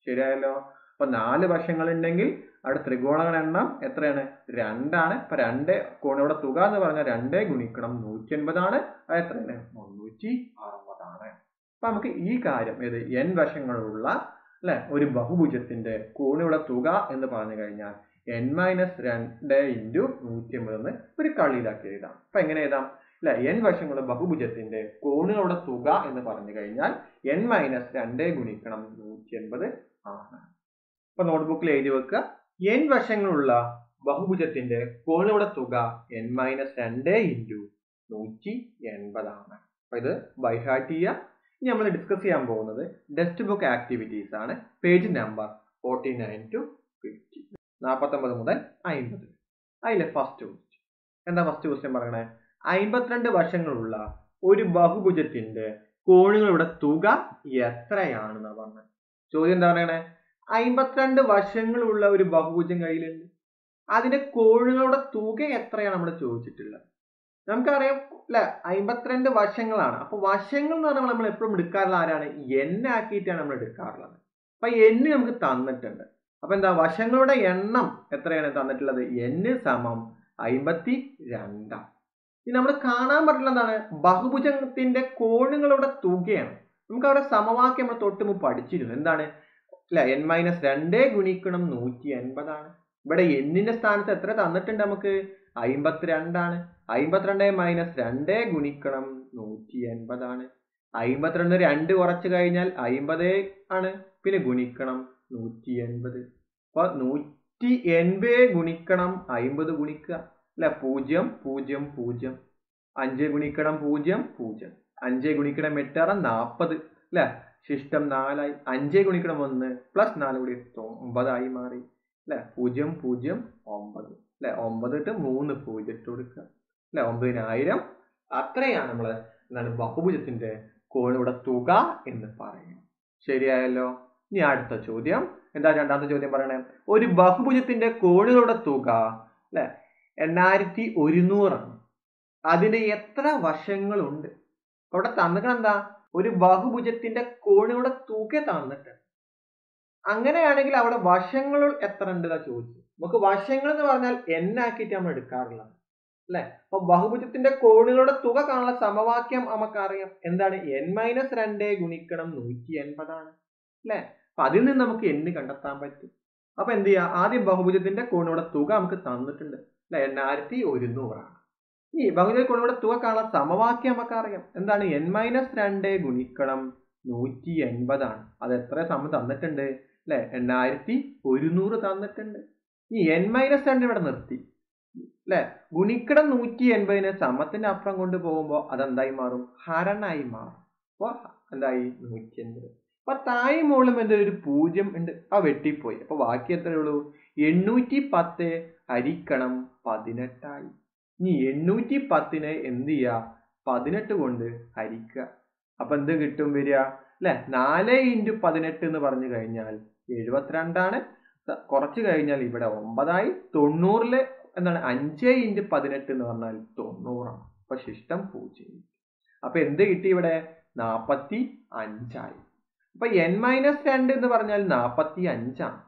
[SPEAKER 1] ശരിയായല്ലോ. അപ്പൊ നാല് വശങ്ങൾ ഉണ്ടെങ്കിൽ അവിടെ ത്രികോണങ്ങളുടെ എണ്ണം എത്രയാണ്? രണ്ടാണ്. ഇപ്പൊ രണ്ട് കോണുകളുടെ തുക എന്ന് പറഞ്ഞാൽ രണ്ട് ഗുണിക്കണം നൂറ്റി എൺപതാണ്. അത് എത്രയാണ്? മുന്നൂറ്റി അറുപതാണ്. അപ്പൊ നമുക്ക് ഈ കാര്യം ഏത് n വശങ്ങളുള്ള അല്ലെ ഒരു ബഹുഭുജത്തിന്റെ കോണുകളുടെ തുക എന്ന് പറഞ്ഞു കഴിഞ്ഞാൽ n മൈനസ് രണ്ട് ഇൻറ്റു നൂറ്റി എൺപത് എന്ന് ഒരു കളിയിലാക്കി എഴുതാം. അപ്പൊ എങ്ങനെ എഴുതാം? അല്ലെ n വശങ്ങളുടെ ബഹുഭുജത്തിന്റെ കോണുകളുടെ തുക എന്ന് പറഞ്ഞു കഴിഞ്ഞാൽ n മൈനസ് രണ്ട് ഗുണിക്കണം നൂറ്റി എൺപത് ആണ്. അപ്പൊ നോട്ട്ബുക്കിൽ എഴുതി വെക്കുക, n വശങ്ങളുള്ള ബഹുഭുജത്തിന്റെ കോണുകളുടെ തുക n മൈനസ് രണ്ട് ഇൻറ്റു നൂറ്റി എൺപതാണ്. അപ്പൊ ഇത് ബൈഹാർട്ട് ചെയ്യുക. ഇനി നമ്മൾ ഡിസ്കസ് ചെയ്യാൻ പോകുന്നത് ടെക്സ്റ്റ് ബുക്ക് ആക്ടിവിറ്റീസ് ആണ്. Page number forty nine to fifty, നാൽപ്പത്തൊമ്പത് മുതൽ അമ്പത്. അതിലെ ഫസ്റ്റ് ക്വസ്റ്റ്യൻ എന്താ? ഫസ്റ്റ് ക്വസ്റ്റ്യൻ പറയണേ, അമ്പത്തിരണ്ട് വശങ്ങളുള്ള ഒരു ബഹുഭുജത്തിന്റെ കോണുകളുടെ തുക എത്രയാണെന്ന് പറഞ്ഞത്. ചോദ്യം എന്താ പറയണേ? അമ്പത്തിരണ്ട് വശങ്ങളുള്ള ഒരു ബഹുഭുജം കയ്യിലുണ്ട്, അതിന്റെ കോണുകളുടെ തുക എത്രയാണ് നമ്മൾ ചോദിച്ചിട്ടുള്ളത്. നമുക്കറിയാം അല്ലെ, അമ്പത്തിരണ്ട് വശങ്ങളാണ്. അപ്പൊ വശങ്ങൾ എന്ന് പറഞ്ഞാൽ നമ്മൾ എപ്പോഴും എടുക്കാറുള്ള ആരാണ്? n ആക്കിയിട്ടാണ് നമ്മൾ എടുക്കാറുള്ളത്. അപ്പൊ n നമുക്ക് തന്നിട്ടുണ്ട്. അപ്പൊ എന്താ? വശങ്ങളുടെ എണ്ണം എത്രയാണ് തന്നിട്ടുള്ളത്? n സമം അമ്പത്തി രണ്ടാണ്. ഇനി നമ്മൾ കാണാൻ പറ്റുള്ള എന്താണ്? ബഹുഭുജത്തിന്റെ കോണുകളുടെ തുകയാണ്. നമുക്ക് അവിടെ സമവാക്യം നമ്മൾ തൊട്ട് മുമ്പ് പഠിച്ചിരുന്നു. എന്താണ്? അല്ലെ, n മൈനസ് രണ്ട് ഗുണിക്കണം നൂറ്റി എൺപതാണ്. ഇവിടെ എന്നിന്റെ സ്ഥാനത്ത് എത്ര തന്നിട്ടുണ്ട്? നമുക്ക് അമ്പത്തിരണ്ടാണ്. അമ്പത്തിരണ്ട് മൈനസ് രണ്ട് ഗുണിക്കണം നൂറ്റി എൺപതാണ്. അമ്പത്തിരണ്ട് രണ്ട് കുറച്ച് കഴിഞ്ഞാൽ അമ്പത് ആണ്, പിന്നെ ഗുണിക്കണം നൂറ്റി എൺപത്. അപ്പൊ നൂറ്റി എൺപത് ഗുണിക്കണം അമ്പത് ഗുണിക്കുക അല്ലെ, പൂജ്യം പൂജ്യം പൂജ്യം. അഞ്ച് ഗുണിക്കണം പൂജ്യം പൂജ്യം. അഞ്ച് ഗുണിക്കണം എട്ടാറ് നാൽപ്പത് അല്ലെ, ശിഷ്ടം നാലായി. അഞ്ച് ഗുണിക്കണം ഒന്ന് പ്ലസ് നാല് കൂടി ഒമ്പതായി മാറി അല്ലെ, പൂജ്യം പൂജ്യം ഒമ്പത് അല്ലെ, ഒമ്പത് ഇട്ട് മൂന്ന് പൂജ്യം ഇട്ട് കൊടുക്കുക അല്ലെ, ഒമ്പതിനായിരം. അത്രയാണ് നമ്മള് എന്താണ് ബഹുഭുജത്തിന്റെ കോണുകളുടെ തുക എന്ന് പറയുന്നത്. ശരിയായല്ലോ. ഇനി അടുത്ത ചോദ്യം എന്താ? രണ്ടാമത്തെ ചോദ്യം പറയണേ, ഒരു ബഹുഭുജത്തിന്റെ കോണുകളുടെ തുക അല്ലെ എണ്ണായിരത്തി ഒരുന്നൂറാണ്. അതിന് എത്ര വശങ്ങളുണ്ട്? അവിടെ തന്നിട്ട് എന്താ? ഒരു ബഹുഭുജത്തിന്റെ കോണുകളുടെ തുക തന്നിട്ടുണ്ട്. അങ്ങനെയാണെങ്കിൽ അവിടെ വശങ്ങൾ എത്ര ഉണ്ട് ചോദിച്ചു. നമുക്ക് വശങ്ങൾ എന്ന് പറഞ്ഞാൽ n ആക്കിയിട്ട് നമ്മൾ എടുക്കാറുള്ളത് അല്ലെ. അപ്പൊ ബഹുഭുജത്തിന്റെ കോണുകളുടെ തുക കാണാനുള്ള സമവാക്യം നമുക്കറിയാം. എന്താണ്? n മൈനസ് രണ്ട് ഗുണിക്കണം നൂറ്റി എൺപതാണ് അല്ലെ. അപ്പൊ അതിൽ നിന്ന് നമുക്ക് n കണ്ടെത്താൻ പറ്റും. അപ്പൊ എന്ത് ചെയ്യാ? ആദ്യം ബഹുഭുജത്തിന്റെ കോണുകളുടെ തുക നമുക്ക് തന്നിട്ടുണ്ട് അല്ലെ, എണ്ണായിരത്തി ഒരുന്നൂറാണ്. ഈ ബഹുഭുജ കോണുകളുടെ തുക കാണാനുള്ള സമവാക്യം നമുക്കറിയാം. എന്താണ്? n മൈനസ് രണ്ട് ഗുണിക്കണം നൂറ്റി എൺപതാണ്. അത് എത്ര സമയം തന്നിട്ടുണ്ട് അല്ലെ? എണ്ണായിരത്തി ഒരുന്നൂറ് തന്നിട്ടുണ്ട്. ഈ n മൈനസ് രണ്ട് ഇവിടെ നിർത്തി അല്ലെ. ഗുണിക്കണം നൂറ്റി എൺപതിനെ സമത്തിന്റെ അപ്പുറം കൊണ്ട് പോകുമ്പോ അതെന്തായി മാറും? ഹരണായി മാറും. അപ്പൊ എന്തായി? നൂറ്റി എൺപത്. അപ്പൊ താഴെ മുകളിലും എന്തൊരു ഒരു പൂജ്യം ഉണ്ട്, ആ വെട്ടിപ്പോയി. അപ്പൊ ബാക്കി എത്രയുള്ളൂ? എണ്ണൂറ്റി പത്ത് ഹരിക്കണം പതിനെട്ടായി. ഇനി എണ്ണൂറ്റി പത്തിനെ എന്ത് ചെയ്യാ? പതിനെട്ട് കൊണ്ട് ഹരിക്കുക. അപ്പൊ എന്ത് കിട്ടും വരിക അല്ലെ? നാല് ഇൻറ്റു പതിനെട്ട് എന്ന് പറഞ്ഞു കഴിഞ്ഞാൽ എഴുപത്തിരണ്ടാണ്. കുറച്ച് കഴിഞ്ഞാൽ ഇവിടെ ഒമ്പതായി. തൊണ്ണൂറില് എന്താണ്? അഞ്ച് ഇൻറ്റു പതിനെട്ട് എന്ന് പറഞ്ഞാൽ തൊണ്ണൂറാണ്. അപ്പൊ ശിഷ്ടം പൂജ്യം. അപ്പൊ എന്ത് കിട്ടി ഇവിടെ? നാപ്പത്തി അഞ്ചായി. അപ്പൊ n മൈനസ് രണ്ട് എന്ന് പറഞ്ഞാൽ നാപ്പത്തി അഞ്ചാണ്.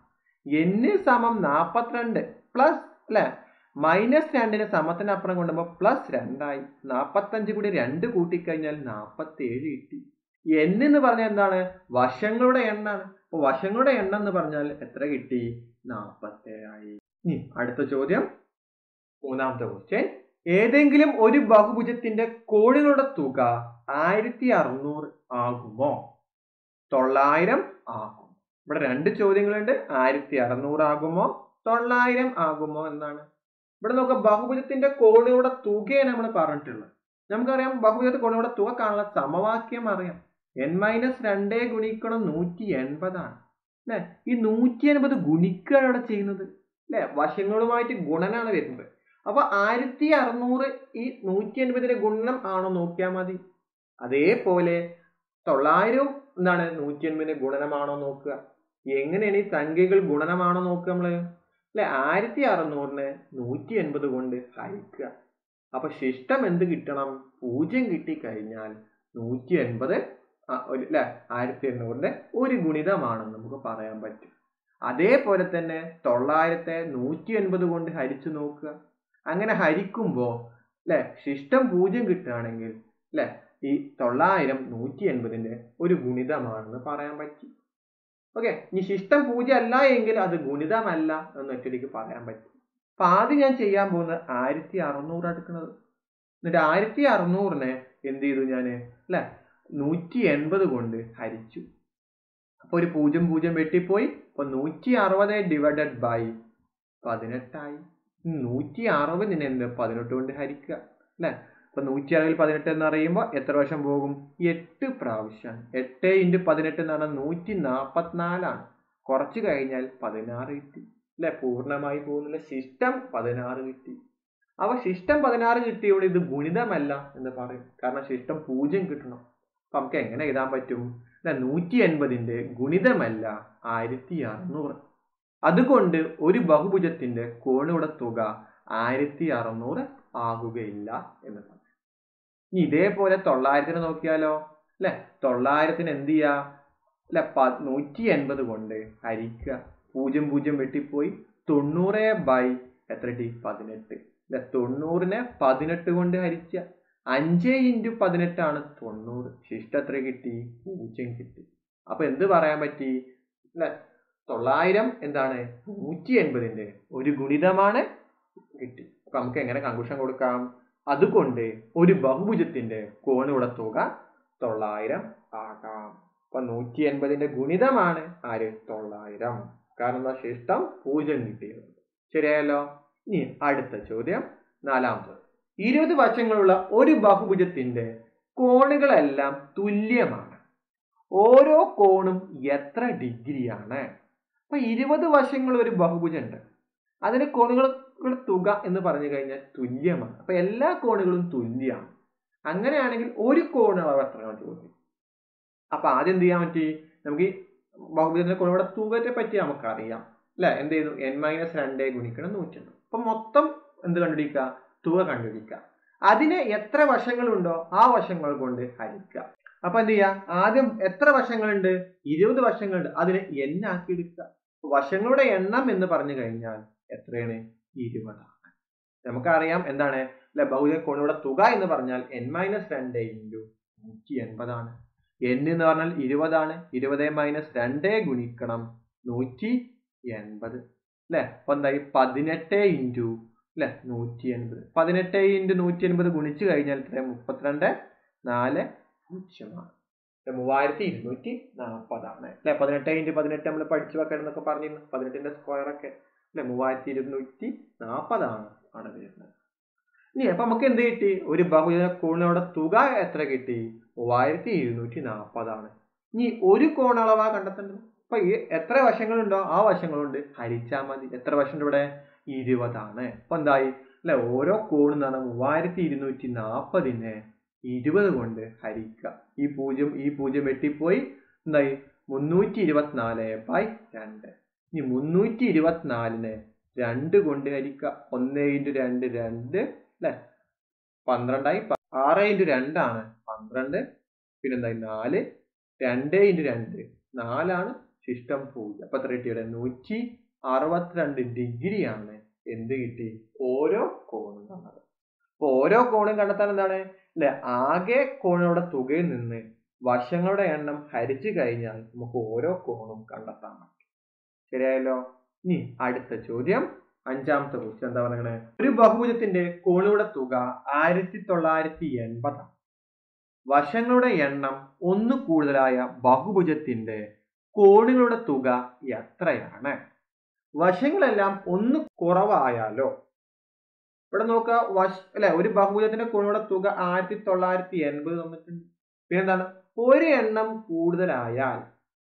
[SPEAKER 1] n സമം നാപ്പത്തിരണ്ട് പ്ലസ് അല്ലെ മൈനസ് രണ്ടിന് സമത്തിന് അപ്പുറം കൊണ്ടുമ്പോ പ്ലസ് രണ്ടായി. നാപ്പത്തഞ്ച് കൂടി രണ്ട് കൂട്ടിക്കഴിഞ്ഞാൽ നാപ്പത്തി ഏഴ് കിട്ടി. n എന്ന് പറഞ്ഞാൽ എന്താണ്? വശങ്ങളുടെ എണ്ണാണ്. അപ്പൊ വശങ്ങളുടെ എണ്ണം എന്ന് പറഞ്ഞാൽ എത്ര കിട്ടി? നാപ്പത്തി ഏഴായി. ഇനി അടുത്ത ചോദ്യം, മൂന്നാമത്തെ ക്വസ്റ്റ്യൻ, ഏതെങ്കിലും ഒരു ബഹുഭുജത്തിന്റെ കോണുകളുടെ തുക ആയിരത്തി അറുന്നൂറ് ആകുമോ തൊള്ളായിരം ആകുമോ? ഇവിടെ രണ്ട് ചോദ്യങ്ങളുണ്ട്. ആയിരത്തി അറുന്നൂറ് ആകുമോ തൊള്ളായിരം ആകുമോ എന്നാണ്. ഇവിടെ നോക്കാം, ബഹുഭുജത്തിന്റെ കോണുകളുടെ തുകയാണ് നമ്മൾ പറഞ്ഞിട്ടുള്ളത്. നമുക്കറിയാം ബഹുഭുജത്തിന്റെ കോണുകളുടെ തുക കാണാനുള്ള സമവാക്യം അറിയാം. n മൈനസ് രണ്ട് ഗുണിക്കണം നൂറ്റി എൺപതാണ് അല്ലെ. ഈ നൂറ്റി എൺപത് ഗുണിക്കുകയാണ് ഇവിടെ ചെയ്യുന്നത് അല്ലെ, വശങ്ങളുമായിട്ട് ഗുണനാണ് വരുന്നത്. അപ്പൊ ആയിരത്തി അറുന്നൂറ് ഈ നൂറ്റി എൺപതിന്റെ ഗുണം ആണോ നോക്കിയാൽ മതി. അതേപോലെ തൊള്ളായിരവും എന്താണ്? നൂറ്റി എൺപതിന്റെ ഗുണനമാണോ നോക്കുക. എങ്ങനെയാണ് ഈ സംഖ്യകൾ ഗുണനമാണോ നോക്കുക നമ്മള് അല്ലെ. ആയിരത്തി അറുന്നൂറിന് നൂറ്റി എൺപത് കൊണ്ട് ഹരിക്കുക. അപ്പൊ ശിഷ്ടം എന്ത് കിട്ടണം? പൂജ്യം കിട്ടിക്കഴിഞ്ഞാൽ നൂറ്റി എൺപത് ഒരു അല്ലെ ആയിരത്തി എണ്ണൂറിന്റെ ഒരു ഗുണിതമാണെന്ന് നമുക്ക് പറയാൻ പറ്റും. അതേപോലെ തന്നെ തൊള്ളായിരത്തെ നൂറ്റി എൺപത് കൊണ്ട് ഹരിച്ചു നോക്കുക. അങ്ങനെ ഹരിക്കുമ്പോ അല്ലെ ശിഷ്ടം പൂജ്യം കിട്ടുകയാണെങ്കിൽ അല്ലെ ഈ തൊള്ളായിരം നൂറ്റി എൺപതിന്റെ ഒരു ഗുണിതമാണെന്ന് പറയാൻ പറ്റും. ഓക്കെ, ഇനി ശിഷ്ടം പൂജ്യം അല്ല എങ്കിൽ അത് ഗുണിതമല്ല എന്ന് ഒറ്റയ്ക്ക് പറയാൻ പറ്റും. അപ്പൊ ആദ്യം ഞാൻ ചെയ്യാൻ പോകുന്നത് ആയിരത്തി അറുന്നൂറ് എടുക്കുന്നത്. എന്നിട്ട് ആയിരത്തി അറുന്നൂറിനെ എന്ത് ചെയ്തു ഞാന് അല്ലെ നൂറ്റി എൺപത് കൊണ്ട് ഹരിച്ചു. അപ്പൊ ഒരു പൂജ്യം പൂജ്യം വെട്ടിപ്പോയി. അപ്പൊ നൂറ്റി അറുപത് ഡിവൈഡഡ് ബൈ പതിനെട്ടായി. നൂറ്റി അറുപതിനെ എന്ത് പതിനെട്ട് കൊണ്ട് ഹരിക്കുക അല്ലെ. അപ്പൊ നൂറ്റി അറുപതിൽ പതിനെട്ട് എന്ന് പറയുമ്പോൾ എത്ര വർഷം പോകും? എട്ട് പ്രാവശ്യം. എട്ട് ഇൻറ്റു പതിനെട്ട് എന്ന് പറഞ്ഞാൽ നൂറ്റി നാപ്പത്തിനാലാണ്. കുറച്ച് കഴിഞ്ഞാൽ പതിനാറ് കിട്ടി അല്ലെ. പൂർണ്ണമായി പോകുന്നില്ല, ശിഷ്ടം പതിനാറ് കിട്ടി. അപ്പൊ ശിഷ്ടം പതിനാറ് കിട്ടിയോട് ഇത് ഗുണിതമല്ല എന്ന് പറയും, കാരണം ശിഷ്ടം പൂജ്യം കിട്ടണം. അപ്പൊ നമുക്ക് എങ്ങനെ എഴുതാൻ പറ്റും? നൂറ്റി എൺപതിന്റെ ഗുണിതമല്ല ആയിരത്തി അറുന്നൂറ്. അതുകൊണ്ട് ഒരു ബഹുഭുജത്തിന്റെ കോണുകളുടെ തുക ആയിരത്തി അറുന്നൂറ് ആകുകയില്ല എന്ന് പറയും. ഇനി ഇതേപോലെ തൊള്ളായിരത്തിന് നോക്കിയാലോ അല്ലെ. തൊള്ളായിരത്തിന് എന്ത് ചെയ്യാ അല്ലെ നൂറ്റി എൺപത് കൊണ്ട് ഹരിക്കുക. പൂജ്യം പൂജ്യം വെട്ടിപ്പോയി. തൊണ്ണൂറ് ബൈ എത്ര കിട്ടി? പതിനെട്ട് അല്ലെ. തൊണ്ണൂറിനെ പതിനെട്ട് കൊണ്ട് ഹരിച്ച അഞ്ച് ഇൻറ്റു പതിനെട്ടാണ് തൊണ്ണൂറ്. ശിഷ്ടം എത്ര കിട്ടി? പൂജ്യം കിട്ടി. അപ്പൊ എന്ത് പറയാൻ പറ്റി അല്ലെ? തൊള്ളായിരം എന്താണ് നൂറ്റി എൺപതിന്റെ ഒരു ഗുണിതമാണ് കിട്ടി. അപ്പൊ നമുക്ക് എങ്ങനെ കൺക്ലൂഷൻ കൊടുക്കാം? അതുകൊണ്ട് ഒരു ബഹുഭുജത്തിന്റെ കോണുകളുടെ തുക തൊള്ളായിരം ആകാം. അപ്പൊ നൂറ്റി എൺപതിന്റെ ഗുണിതമാണ് ആര്? തൊള്ളായിരം. കാരണം എന്താ? ശിഷ്ടം പൂജ്യം കിട്ടിയത്. ശരിയായല്ലോ. ഇനി അടുത്ത ചോദ്യം, നാലാമത്തെ. ഇരുപത് വശങ്ങളുള്ള ഒരു ബഹുഭുജത്തിന്റെ കോണുകളെല്ലാം തുല്യമാണ്. ഓരോ കോണും എത്ര ഡിഗ്രിയാണ്? അപ്പൊ ഇരുപത് വശങ്ങൾ ഒരു ബഹുഭുജം ഉണ്ട്. അതിന് കോണുകളുടെ തുക എന്ന് പറഞ്ഞു കഴിഞ്ഞാൽ തുല്യമാണ്. അപ്പൊ എല്ലാ കോണുകളും തുല്യമാണ്. അങ്ങനെയാണെങ്കിൽ ഒരു കോണ് അളവ് എത്രയാണ് ചോദ്യം. അപ്പൊ ആദ്യം എന്ത് ചെയ്യാൻ പറ്റി? നമുക്ക് ഈ ബഹുഭുജത്തിന്റെ കോണുകളുടെ തുകയെ പറ്റി നമുക്കറിയാം അല്ലെ. എന്ത് ചെയ്യുന്നു? എൻ മൈനസ് രണ്ടേ ഗുണിക്കണം നൂറ്റൊന്ന്. അപ്പൊ മൊത്തം എന്ത് കണ്ടുപിടിക്കുക? തുക കണ്ടുപിടിക്കുക. അതിന് എത്ര വശങ്ങളുണ്ടോ ആ വശങ്ങൾ കൊണ്ട് ഹരിക്കുക. അപ്പൊ എന്ത് ചെയ്യാ? ആദ്യം എത്ര വശങ്ങളുണ്ട്? ഇരുപത് വശങ്ങളുണ്ട്. അതിനെ എൻ ആക്കി എടുക്കുക. വശങ്ങളുടെ എണ്ണം എന്ന് പറഞ്ഞു കഴിഞ്ഞാൽ എത്രയാണ്? ഇരുപതാണ്. നമുക്കറിയാം എന്താണ് അല്ലെ ബഹുഭുജ കോണുകളുടെ തുക എന്ന് പറഞ്ഞാൽ എൻ മൈനസ് രണ്ട് ഇൻറ്റു നൂറ്റി എൺപതാണ്. എൻ എന്ന് പറഞ്ഞാൽ ഇരുപതാണ്. ഇരുപത് മൈനസ് രണ്ട് ഗുണിക്കണം നൂറ്റി എൺപത് അല്ലെ. അപ്പൊ എന്തായി? പതിനെട്ട് ഇൻറ്റു അല്ലെ നൂറ്റി എൺപത്. പതിനെട്ട് ഇൻറ്റു നൂറ്റി എൺപത് ഗുണിച്ചു കഴിഞ്ഞാൽ എത്ര? മുപ്പത്തിരണ്ട് നാല് പൂജ്യമാണ്. മൂവായിരത്തി ഇരുന്നൂറ്റി നാൽപ്പതാണ് അല്ലെ. പതിനെട്ട് ഇൻറ്റു പതിനെട്ട് നമ്മൾ പഠിച്ചു വെക്കണം എന്നൊക്കെ പറഞ്ഞിരുന്നു. പതിനെട്ടിന്റെ സ്ക്വയർ ഒക്കെ അല്ലെ മൂവായിരത്തി ഇരുന്നൂറ്റി നാൽപ്പതാണ് ആണ് വരുന്നത്. ഇനി അപ്പൊ നമുക്ക് എന്ത് കിട്ടി? ഒരു ബഹുജന കോണുകളുടെ തുക എത്ര കിട്ടി? മൂവായിരത്തി ഇരുന്നൂറ്റി നാൽപ്പതാണ്. ഇനി ഒരു കോണളവാ കണ്ടെത്തേണ്ടത്. അപ്പൊ ഈ എത്ര വശങ്ങളുണ്ടോ ആ വശങ്ങൾ കൊണ്ട് ഹരിച്ചാൽ മതി. എത്ര വശം ഇവിടെ? ഇരുപതാണ്. അപ്പൊ എന്തായി അല്ലെ ഓരോ കോൺ എന്ന് പറഞ്ഞാൽ മൂവായിരത്തി ഇരുന്നൂറ്റി നാൽപ്പതിനെ ഇരുപത് കൊണ്ട് ഹരിക്കുക. ഈ പൂജ്യം ഈ പൂജ്യം വെട്ടിപ്പോയി. എന്തായി? മുന്നൂറ്റി ഇരുപത്തിനാല് ബൈ രണ്ട്. ഇനി മുന്നൂറ്റി ഇരുപത്തിനാലിനെ രണ്ട് കൊണ്ട് ഹരിക്കുക. ഒന്ന് ഇൻറ്റു രണ്ട് രണ്ട് അല്ലെ പന്ത്രണ്ടായി. ആറ് ഇൻറ്റു രണ്ടാണ് പന്ത്രണ്ട്. പിന്നെന്തായി? നാല്. രണ്ട് ഇൻറ്റു രണ്ട് നാലാണ്. ശിഷ്ടം പൂജ്യം. അപ്പൊ എത്ര കിട്ടിയുടെ? നൂറ്റി അറുപത്തിരണ്ട് ഡിഗ്രിയാണ് എന്ത് കിട്ടി? ഓരോ കോണും കണ്ടത്. അപ്പൊ ഓരോ കോണും കണ്ടെത്താൻ എന്താണ് അല്ലെ ആകെ കോണുകളുടെ തുകയിൽ നിന്ന് വശങ്ങളുടെ എണ്ണം ഹരിച്ചു കഴിഞ്ഞാൽ നമുക്ക് ഓരോ കോണും കണ്ടെത്താൻ പറ്റും. ശരിയായല്ലോ. ഇനി അടുത്ത ചോദ്യം, അഞ്ചാമത്തെ ക്വസ്റ്റ്യൻ എന്താ പറയണേ? ഒരു ബഹുഭുജത്തിന്റെ കോണുകളുടെ തുക ആയിരത്തി തൊള്ളായിരത്തി എൺപതാണ്. വശങ്ങളുടെ എണ്ണം ഒന്ന് കൂടുതലായ ബഹുഭുജത്തിന്റെ കോണുകളുടെ തുക എത്രയാണ്? വശങ്ങളെല്ലാം ഒന്ന് കുറവായാലോ? ഇവിടെ നോക്കുക, വശ അല്ലെ ഒരു ബഹുഭുജത്തിന്റെ കോണുകളുടെ തുക ആയിരത്തി തൊള്ളായിരത്തി എൺപത് തന്നിട്ടുണ്ട്. പിന്നെന്താണ്? ഒരു എണ്ണം കൂടുതലായാൽ,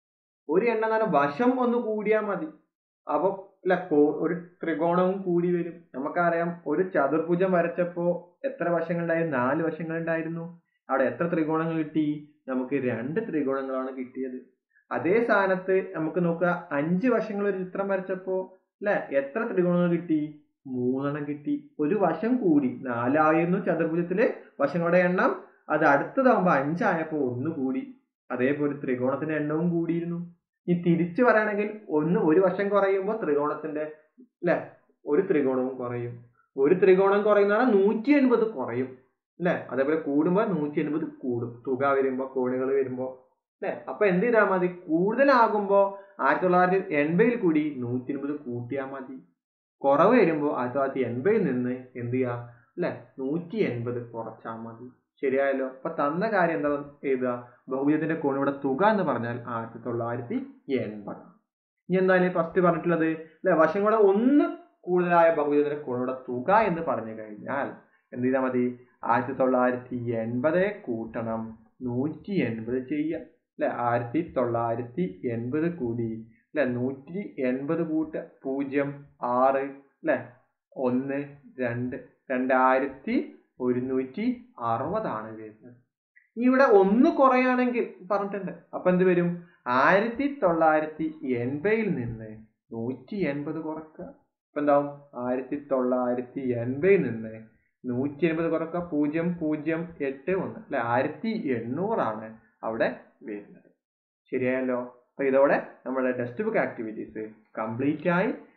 [SPEAKER 1] ഒരു എണ്ണം എന്ന് പറഞ്ഞാൽ വശം ഒന്ന് കൂടിയാൽ മതി. അപ്പൊ അല്ല ഒരു ത്രികോണവും കൂടി വരും. നമുക്കറിയാം ഒരു ചതുർഭുജം വരച്ചപ്പോ എത്ര വശങ്ങളുണ്ടായിരുന്നു? നാല് വശങ്ങളുണ്ടായിരുന്നു. അവിടെ എത്ര ത്രികോണങ്ങൾ കിട്ടി? നമുക്ക് രണ്ട് ത്രികോണങ്ങളാണ് കിട്ടിയത്. അതേ സ്ഥാനത്ത് നമുക്ക് നോക്കുക, അഞ്ച് വശങ്ങൾ ഒരു ചിത്രം വരച്ചപ്പോ അല്ലെ എത്ര ത്രികോണങ്ങൾ കിട്ടി? മൂന്നെണ്ണം കിട്ടി. ഒരു വശം കൂടി. നാലായിരുന്നു ചതുർഭുജത്തില് വശങ്ങളുടെ എണ്ണം. അത് അടുത്തതാകുമ്പോ അഞ്ചായപ്പോ ഒന്ന് കൂടി. അതേപോലെ ത്രികോണത്തിന്റെ എണ്ണവും കൂടിയിരുന്നു. ഈ തിരിച്ചു പറയുകയാണെങ്കിൽ ഒന്ന് ഒരു വശം കുറയുമ്പോൾ ത്രികോണത്തിന്റെ അല്ലെ ഒരു ത്രികോണവും കുറയും. ഒരു ത്രികോണം കുറയുന്നതാണ് നൂറ്റി എൺപത് കുറയും അല്ലെ. അതേപോലെ കൂടുമ്പോൾ നൂറ്റി എൺപത് കൂടും. തുക വരുമ്പോ കോണുകൾ വരുമ്പോ അല്ലെ. അപ്പൊ എന്ത് ചെയ്താൽ മതി? കൂടുതലാകുമ്പോ ആയിരത്തി തൊള്ളായിരത്തി എൺപതിൽ കൂടി നൂറ്റി എൺപത് കൂട്ടിയാൽ മതി. കുറവ് വരുമ്പോ ആയിരത്തി തൊള്ളായിരത്തി എൺപതിൽ നിന്ന് എന്ത് ചെയ്യാ അല്ലെ നൂറ്റി എൺപത് കുറച്ചാൽ മതി. ശരിയായല്ലോ. അപ്പൊ തന്ന കാര്യം എന്താ എഴുതുക? ബഹുഭുജത്തിന്റെ കോണിയുടെ തുക എന്ന് പറഞ്ഞാൽ ആയിരത്തി തൊള്ളായിരത്തി എൺപത്. ഇനി എന്തായാലും ഫസ്റ്റ് പറഞ്ഞിട്ടുള്ളത് അല്ലെ വശങ്ങളുടെ ഒന്ന് കൂടുതലായ ബഹുഭുജത്തിന്റെ കോണിയുടെ തുക എന്ന് പറഞ്ഞു കഴിഞ്ഞാൽ എന്ത് ചെയ്താൽ മതി? ആയിരത്തി തൊള്ളായിരത്തി എൺപത് കൂട്ടണം നൂറ്റി എൺപത് ചെയ്യാം അല്ലെ. ആയിരത്തി തൊള്ളായിരത്തി എൺപത് കൂടി അല്ലെ നൂറ്റി എൺപത് കൂട്ട പൂജ്യം ആറ് അല്ലെ ഒന്ന് രണ്ട് രണ്ടായിരത്തി ഒരുന്നൂറ്റി അറുപതാണ് വരുന്നത്. ഇവിടെ ഒന്ന് കുറയാണെങ്കിൽ പറഞ്ഞിട്ടുണ്ട്. അപ്പൊ എന്ത് വരും? ആയിരത്തി തൊള്ളായിരത്തി എൺപതിൽ നിന്ന് നൂറ്റി എൺപത് കുറക്കുക. അപ്പൊ എന്താവും? ആയിരത്തി തൊള്ളായിരത്തി എൺപതിൽ നിന്ന് നൂറ്റി എൺപത് കുറക്കുക പൂജ്യം പൂജ്യം എട്ട് ഒന്ന് അല്ലെ ആയിരത്തി എണ്ണൂറാണ് അവിടെ വരുന്നത്. ശരിയായല്ലോ. അപ്പൊ ഇതോടെ നമ്മുടെ ടെക്സ്റ്റ് ബുക്ക് ആക്ടിവിറ്റീസ് കംപ്ലീറ്റ് ആയി.